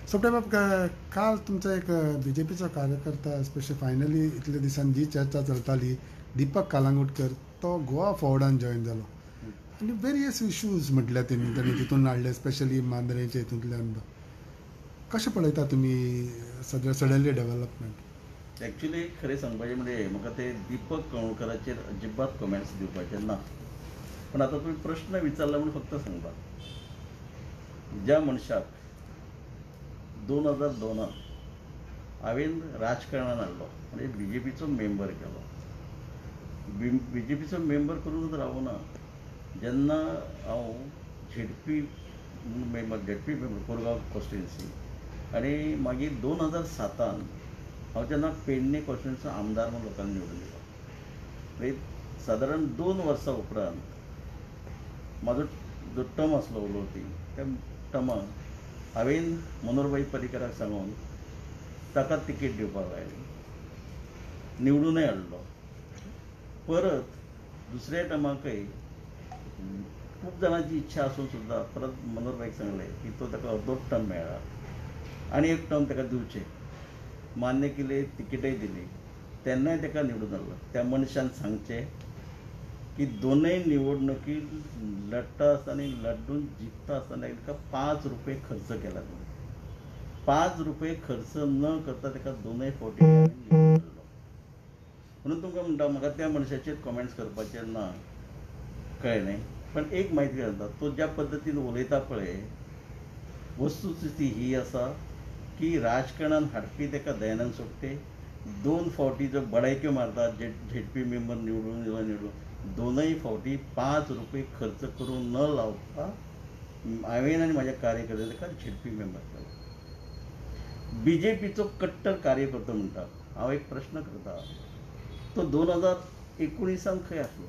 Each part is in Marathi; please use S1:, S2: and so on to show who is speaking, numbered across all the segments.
S1: सोपटे बाब काल तुमचा एक बीजेपीचा कार्यकर्ता स्पेशली फायनली इतल्या दिसांनी जी चर्चा चलताली दीपक कालांगुटकर तो गोवा फॉर्डान जॉईन जालो आणि वेरियस इश्यूज म्हटल्या त्यांनी तितून हाडले स्पेशली मांद्रेच्या हितूंतल्यान कशें पळयता तुमी सडनली डेव्हलपमेंट.
S2: ॲक्च्युली खरें सांगपाचें म्हणजे म्हाका ते दीपक कवळकराचेर अजिबात कमेंट्स दिवपाचे ना. पण आता तुम्ही प्रश्न विचारला म्हणून फक्त सांगता, ज्या मनशाक 2002 हांवें राजकारणान हाडलो म्हणजे BJPचो मेंबर केलो. BJPचो मेंबर करूनच रावना. जेन्ना हांव झेडपी मेंबर कोरगांव कॉन्स्टिट्युएन्सी आनी मागीर 2007 हांव जेन्ना पेडणे कॉन्स्टिट्युएन्सीचो आमदार म्हणून लोकांनी निवडून दिलो. म्हणजे सादारण 2 वर्सां उपरांत म्हाजो जो टर्म आसलो उलोवपी त्या टर्माक हांवें मनोहरभाई पर्रीकराक सांगून ताका तिकेट दिवपाक लायली, निवडूनय हाडलो. परत दुसऱ्या टर्माकय खूब जाणांची इच्छा आसून सुद्दां परत मनोहरभाईक सांगलें की तो ताका अर्दोच टर्म मेळ्ळा आनी एक टर्म ताका दिवचें. मान्य केली, तिकेटय दिली. तेन्नाय ताका निवडून हाडलो. त्या मनशान सांगचें की दोनूय निवडणुकीत लडटा आसतना लड्डून जिखता आसतना ताका 5 रुपये खर्च केला. 5 रुपये खर्च न करता ताका दोनूय फावटी निवडून हाडलो. म्हणून तुमकां म्हणटा म्हाका त्या मनशाचेर कमेंट्स करपाचे ना, कळ्ळें. पण एक म्हायती घालता, तो ज्या पद्दतीन उलयता पळय, वस्तुस्थिती ही आसा की राजकारणान हाडपी ताका दयानंद सोपटे 2 फावटी जो बडायक्यो मारता झेडपी मेंबर निवडून दोनूय फावटी 5 रुपये खर्च करून न लावता हांवें आनी म्हाज्या कार्यकर्त्यान ताका झेडपी मेंबर केलो. BJPचो कट्टर कार्यकर्तो म्हणटा. हांव एक प्रश्न करता, तो 2019 खंय आसलो?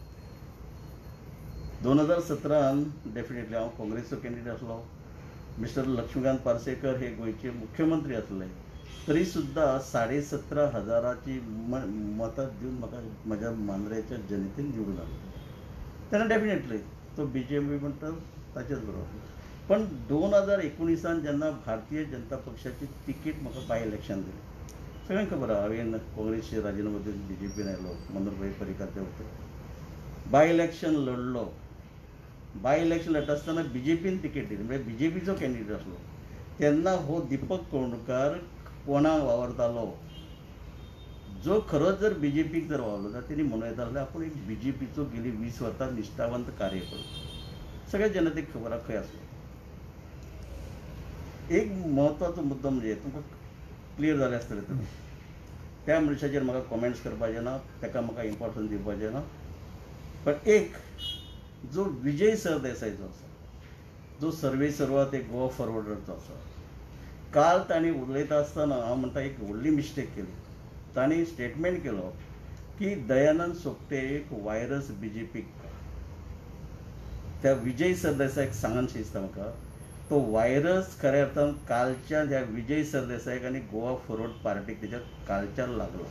S2: 2017 डेफिनेटली हांव काँग्रेसचो कॅन्डिडेट आसलो. मिस्टर लक्ष्मीकांत पार्सेकर हे गोंयचे मुख्यमंत्री आसले. तरी सुद्दां 17,500 मतां दिवन म्हाका म्हाज्या मांद्रेच्या जनतेन निवडून हाडलो. तेन्ना डेफिनेटली तो BJP म्हणटा ताचेच बरोबर. पण 2019 जेन्ना भारतीय जनता पक्षाची तिकेट म्हाका बाय इलेक्शन दिली, सगळ्यांक खबर आहा हांवें काँग्रेसचे राजिनामो दिवन BJPन आयलो. मनोहरभाई पर्रीकार बाय इलेक्शन लढलो. बाय इलेक्शन लढता आसतना BJPन तिकेट दिली, म्हणजे BJPचो कॅन्डिडेट आसलो. तेन्ना हो दीपक कवळकार कोणाक वावरतालो? जो खरोच जर BJPक जर वावरलो जाल्यार तेणी म्हणूं येता जाल्यार आपूण एक BJPचो गेली 20 वर्सां निश्ठावंत कार्यकर्तो. सगळ्या जनतेक खबर आहा खंय आसलो. एक म्हत्वाचो मुद्दो म्हणजे तुमकां क्लियर जालें आसतलें तुमी, त्या मनशाचेर म्हाका कमेंट्स करपाचें ना, ताका म्हाका इम्पॉर्टन्स दिवपाचें ना. पण एक जो विजय सरदेसायचो आसा, जो सर्वे सर्वा ते गोवा फॉरवर्डरचो आसा, काल ताणी उलयता आसतना हांव म्हणटा एक व्हडली मिस्टेक केली. ताणी स्टेटमेंट केलो की दयानंद सोपटे एक वायरस BJPक. त्या विजय सरदेसायक सांगन दिसता म्हाका, तो वायरस खऱ्या अर्थान कालच्या ह्या विजय सरदेसायक आनी गोवा फॉरवर्ड पार्टीक तेच्या कालच्यान लागला.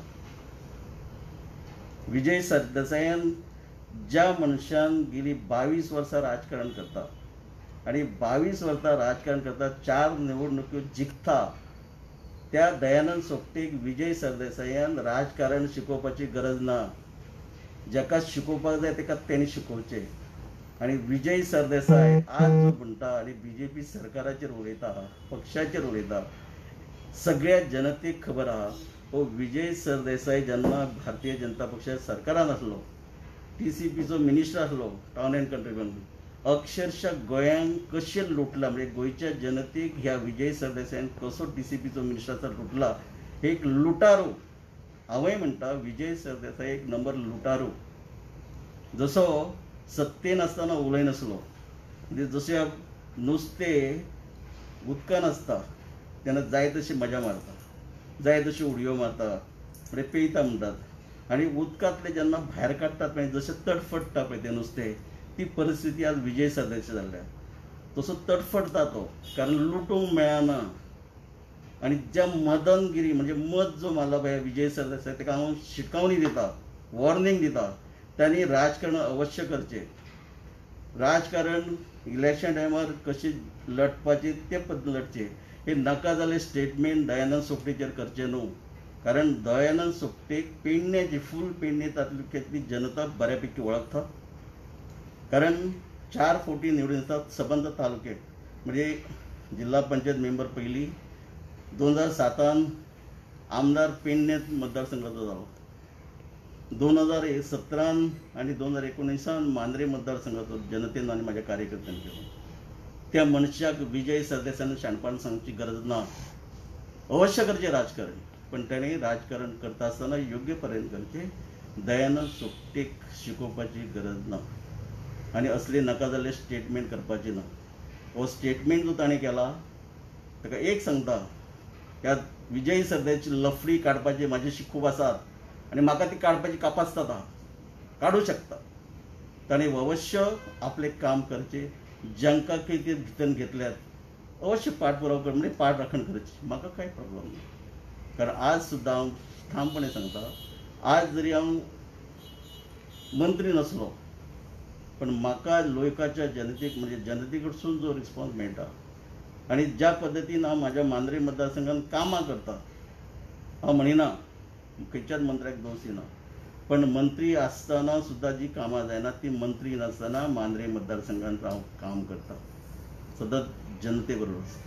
S2: विजय सरदेसायान ज्या मनशान गेली 22 वर्सां राजकारण करता आणि 22 वर्सां राजकारण करता 4 निवडणुक्यो जिखता, त्या दयानंद सोपटेक विजय सरदेसायान राजकारण शिकोवपाची गरज ना. जाका शिकोवपाक जाय ताका तेणी शिकोवचें. आणि विजय सरदेसाय आज जो म्हणटा आणि BJP सरकाराचेर उलयता, पक्षाचेर उलयता, सगळ्या जनतेक खबर आहा हो विजय सरदेसाय जेन्ना भारतीय जनता पक्षाच्या सरकारान आसलो, TCPचो मिनिस्टर आसलो, टावन अँड कंट्री डेव्हलपमेंट, अक्षरशः गोंयांक कशें लुटला, म्हणजे गोंयच्या जनतेक ह्या विजय सरदेसायान कसो TCPचो मिनिस्टर लुटला. एक लुटारू. हांवय म्हणटा विजय सरदेसाय एक नंबर लुटारू. जसो सत्तेन आसतना उलयनासलो, म्हणजे जशें नुस्तें उदकान आसता तेन्ना जाय तशी मजा मारता, जाय तशी उडयो मारता, म्हणजे पेयता म्हणटात. आनी उदकांतले जेन्ना भायर काडटात पळय जशें तडफडटा पळय तें नुस्तें, ती परिस्थिती आज विजय सरदेसाय जाल्ल्या. तसो तडफडटा तो, कारण लुटूंक मेळना. आनी ज्या मदनगिरी म्हणजे मत जो मारला पळय विजय सरदेसाय, ताका हांव शिटकावणी दिता, वॉर्निंग दिता, तांणी राजकारण अवश्य करचें. राजकारण इलेक्शन टायमार कशें लढपाचें ते पद्दतीन लढचें. हे नाका जालें स्टेटमेंट दयानंद सोपटेचेर करचें न्हू. कारण दयानंद सोपटेक पेडण्याची फूल पेडणे तालुक्यातली जनता बऱ्यापैकी वळखता. कारण 4 फावटी निवडून येतात सबंद तालुके. म्हणजे जिल्हा पंचायत मेंबर पयलीं 2007 आमदार पेडणे मतदारसंघाचो जालो. 2017 आणि 2019 मांद्रे मतदारसंघाचो जनतेन आनी म्हाज्या कार्यकर्त्यांनी केलो. त्या मनशाक विजय सरदेसायान शाणपण सांगची गरज ना. अवश्य करचें राजकारण, पण ताणें राजकारण करता आसतना योग्य पर्यंत करचें. दयानंद सोपटेक शिकोवपाची गरज ना आनी असले नाका जाल्ले स्टेटमेंट करपाचे ना. हो स्टेटमेंट जो ताणें केला ताका एक सांगता, त्या विजय सरदेची लफडी काडपाची म्हाजेशी खूब आसात आनी म्हाका ती काडपाची कापासतात आहा. काडूं शकता. ताणें अवश्य आपलें काम करचें. जांकां कितें भितन घेतल्यात अवश्य पाठपुराव कर, म्हणजे पाठ राखण करची. म्हाका कांय प्रॉब्लेम ना. कारण आज सुद्दां हांव ठामपणे सांगता, आज जरी हांव मंत्री नसलो पण म्हाका लोकांच्या जनतेक म्हणजे जनते कडसून जो रिस्पॉन्स मेळटा आनी ज्या पद्दतीन हांव म्हाज्या मांद्रे मतदारसंघात कामां करता, हांव म्हणिना खंयच्याच मंत्र्याक दोश दिना, पण मंत्री आसतना सुद्दां जी कामां जायना ती मंत्री नासतना मांद्रे मतदारसंघात हांव काम करता. सतत जनते बरोबर आसता.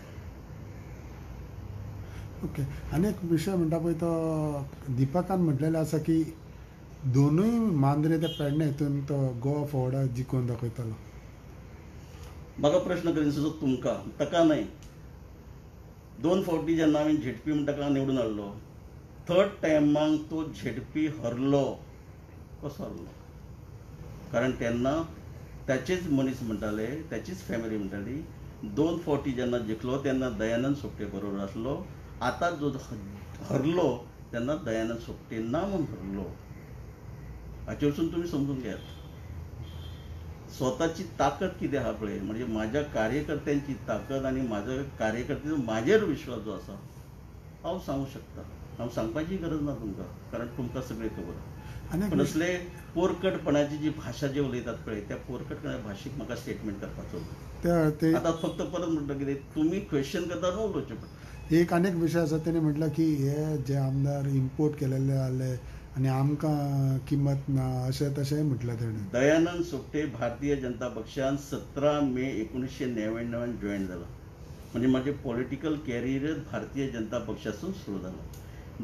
S1: ओके. आनी एक विशय म्हणटा पळय तो दिपकान म्हटलेलें आसा की दोनूय मांद्रे ते पेडणे हितून तो गोवा फॉर्वडाक जिखोवन दाखयतलो.
S2: म्हाका प्रश्न करीन सुद्दां तुमकां, ताका न्हय. 2 फावटी जेन्ना हांवें झेडपी म्हणटा ताका निवडून हाडलो, 3rd टायमाक तो झेडपी हरलो. कसो हरलो? कारण तेन्ना ताचेच मनीस म्हणटाले, ताचीच फॅमिली म्हणटाली 2 फावटी जेन्ना जिखलो तेन्ना दयानंद सोपटे बरोबर आसलो. आतां जो हरलो तेन्ना दयानंद सोपटे ना म्हूण हरलो. हाचे वरसून तुमी समजून घेयात स्वताची ताकद कितें आहा पळय. म्हणजे म्हाज्या कार्यकर्त्यांची ताकद आनी म्हाज्या कार्यकर्त्याचो म्हाजेर विश्वास जो आसा हांव सांगूं शकता. हांव सांगपाची गरज ना तुमकां, कारण तुमकां सगळें खबर आहा. पण असले पोरकटपणाची जी भाशा जे उलयतात पळय त्या पोरकटपणा भाशेक म्हाका स्टेटमेंट करपाचो. आतां फक्त परत म्हणटा कितें तुमी क्वेश्चन करता न्हू उलोवचें पडटा.
S1: एक आनीक विशय आसा तेणें म्हटलं की हे जे आमदार इम्पोर्ट केलेले जाले आनी आमकां किंमत ना अशें तशेंय म्हटलें तेणें.
S2: दयानंद सोपटे भारतीय जनता पक्षान 17 मे 1999 जॉयन जाला. म्हणजे माझे पॉलिटिकल कॅरियरच भारतीय जनता पक्षासून सुरू जालो.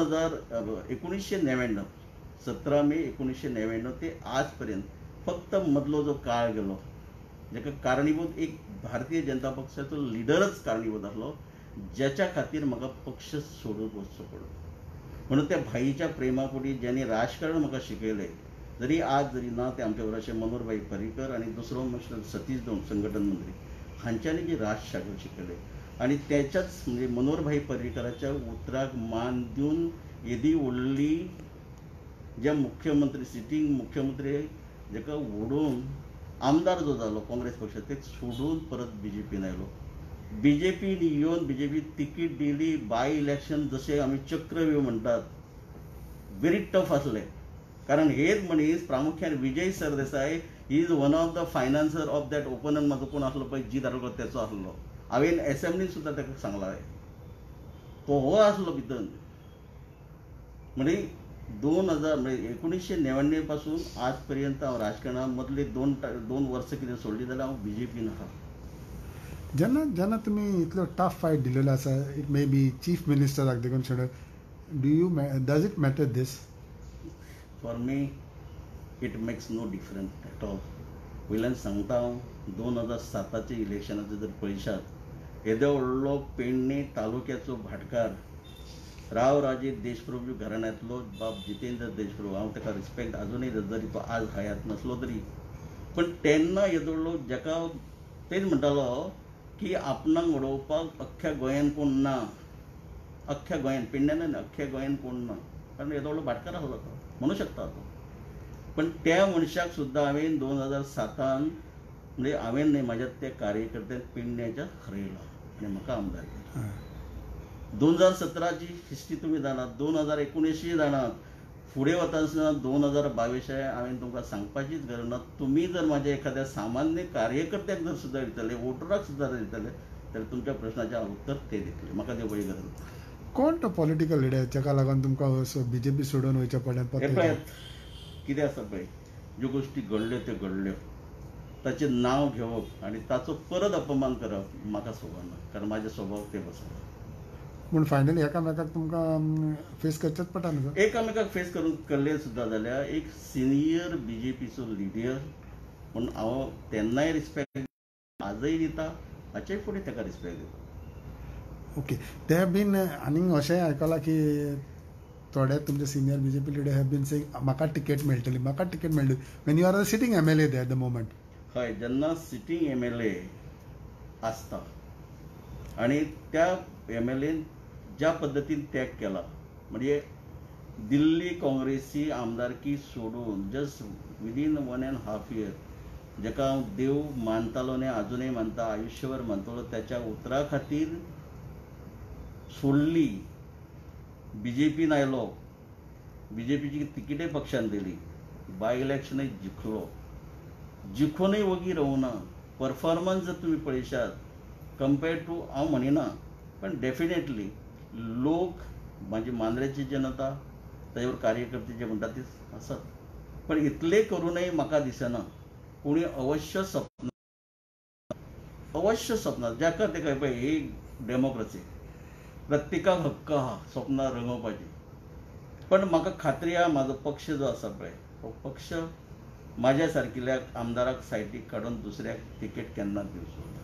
S2: 1999 17 मे 1999 ते आज पर्यंत फक्त मदलो जो काळ गेलो जाका कारणीभूत एक भारतीय जनता पक्षाचो लिडरच कारणीभूत आसलो, ज्याच्या खातीर म्हाका पक्ष सोडून वचचो पडलो. म्हणून त्या भाईच्या प्रेमापोटी ज्यांनी राजकारण म्हाका शिकयलें, जरी आज जरी ना ते आमच्या बरोबर मनोहरभाई पर्रीकर आनी दुसरो मिस्टर सतीश धोंड संघटन मंत्री हांच्यांनी जी राजशास्त्र शिकयलें आनी त्याच्याच म्हणजे मनोहरभाई पर्रीकराच्या उतराक मान दिवन येदी व्हडली जे मुख्यमंत्री सिटींग मुख्यमंत्री जाका ओडून आमदार जो जालो काँग्रेस पक्षाचे सोडून परत बीजेपीन आयलो. बीजेपीन येवन बीजेपी तिकीट दिली. बाय इलेक्शन जशें आमी चक्रव्यूह म्हणटात व्हेरी टफ आसलें. कारण हेच मनीस प्रामुख्यान Vijay Sardesai he is one of the financer of that ओपनन म्हाजो कोण आसलो पळय जीत आरोग्य तेचो आसलो. हांवें एसेंब्लीन सुद्दां ताका सांगलां तो हो आसलो भितर. म्हणजे 2000 म्हणजे 1999 पासून आज पर्यंत हांव राजकारणांत मदले 2 वर्सां कितें सोडली जाल्यार हांव बीजेपीन आहा.
S1: जेन्ना तुमी इतलो टफ फायट दिलेलो आसा, इट मे बी चीफ मिनिस्टराक देखून सोडून डज इट मॅटर दीस?
S2: For me it makes no different at all. वयल्यान सांगता हांव 2007चे इलेक्शनाचे जर पळयशात येदो व्हडलो पेडणे तालुक्याचो भाटकार रावराजे देशप्रभू घराण्यांतलो बाब जितेंद्र देशप्रभू, हांव ताका रिस्पेक्ट अजूनय जरी तो आज हयात नसलो तरी, पण तेन्ना येदो व्हडलो जाका तेच म्हणटालो की आपणाक वडोवपाक अख्ख्या गोंयान कोण ना. अख्ख्या गोंयान पेडण्यान न्हय अख्ख्या गोंयान कोण ना. कारण येदो व्हडलो भाटकार आसलो तो, म्हणू शकता तो. पण त्या मनशाक सुद्दां हांवें 2007 म्हणजे हांवें न्हय म्हाज्या त्या कार्यकर्त्यान पेडण्याच्या हरयला आनी म्हाका आमदार केलो. 2017ची हिस्ट्री तुमी जाणात, 2019 जाणात. फुडें वताना 2022 हांवें तुमकां सांगपाचीच गरज ना. तुमी जर म्हाज्या एखाद्या सामान्य कार्यकर्त्याक जर सुद्दां दितले, वोटराक सुद्दां दितले, जाल्यार तुमच्या प्रश्नाचें उत्तर ते दितले. म्हाका देवळी गरज ना.
S1: कोण तो पॉलिटिकल लिडर जाका लागून तुमकां बीजेपी सोडून वयचें पडलें
S2: हे पळय कितें आसा पळय, ज्यो गोश्टी घडल्यो त्यो घडल्यो, ताचें नांव घेवप आनी ताचो परत अपमान करप म्हाका सोबना, कारण म्हाजे स्वभाव ते आसा.
S1: पूण फायनली एकामेकाक तुमकां फेस करचेच पडटा न्हू सर.
S2: एकामेकाक फेस करून केल्ले सुद्दां जाल्यार एक सिनियर बीजेपीचो लिडर म्हणून हांव तेन्नाय रिस्पेक्ट आजय दिता, हाचेय फुडें ताका रिस्पेक्ट दिता.
S1: ओके. ते बीन आनीक अशेंय आयकलां की थोडे तुमचे senior BJP leader have been saying म्हाका टिकेट मेळटली, म्हाका टिकेट मेळटली, when you are the sitting MLA they at the moment.
S2: हय, जेन्ना सिटींग MLA आसता आनी त्या MLAन ज्या पद्दतीन त्याग केला, म्हणजे दिल्ली काँग्रेसी आमदारकी सोडून जस्ट विदीन 1.5 year, जेका हांव देव मानतालो आनी आजुनूय मानता, आयुश्यभर मानतलो, त्याच्या उतरा खातीर सोडली, BJPन आयलो, BJPची तिकीटय पक्षान दिली, बाय इलेक्शनय जिखलो, जिखूनय वगीर रावना. परफॉर्मन्स जर तुम्ही पळयशात कंपेर्ड टू, हांव म्हणिना, पण डेफिनेटली लोक माझी मांद्रेची जनता ताजेवर कार्यकर्ते जे म्हणटा ते आसात, पण इतले करूनय म्हाका दिसना कोणी अवश्य सपना जाका तेका पळय, ही डेमोक्रेसी, प्रत्येकाक हक्क आहा स्वप्नां रंगोवपाची, पण म्हाका खात्री आहा म्हाजो पक्ष जो आसा पळय, तो पक्ष म्हाज्या सारकिल्या आमदाराक सायटीक काडून दुसऱ्याक तिकेट केन्नाच दिवचो ना.